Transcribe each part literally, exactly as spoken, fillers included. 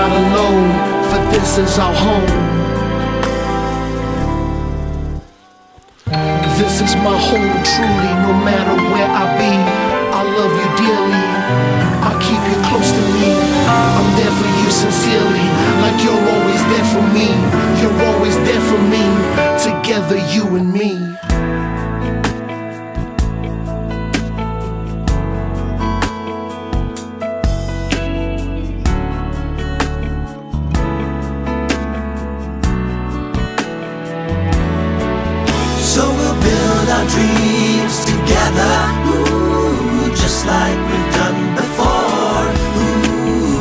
not alone, for this is our home. This is my home truly, no matter where I be. I love you dearly, I'll keep you close to me. I'm there for you sincerely, like you're always there for me. You're always there for me, together you and me. So we'll build our dreams together, ooh, just like we've done before. Ooh.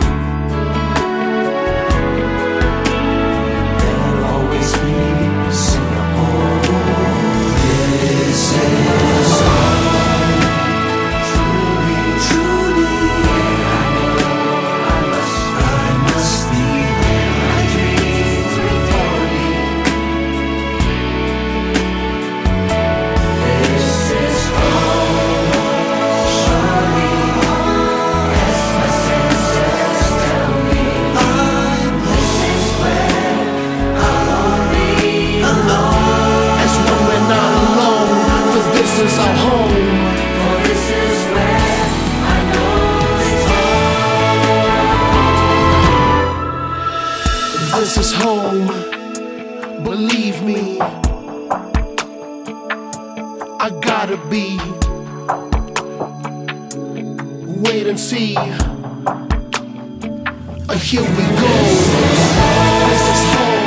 There'll always be Singapore. This is home, truly, truly. I know I must, I must leave my dreams before me. This is our home, for this is where I know it's home. this is home, believe me. I gotta be. Wait and see. Uh, here we go. This is home.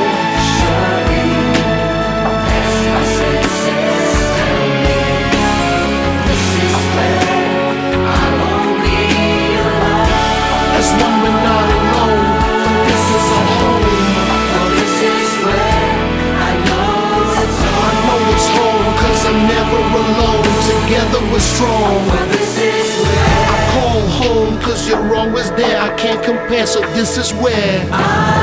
Together we're strong. This is where I call home, cause you're always there. I can't compare, so this is where I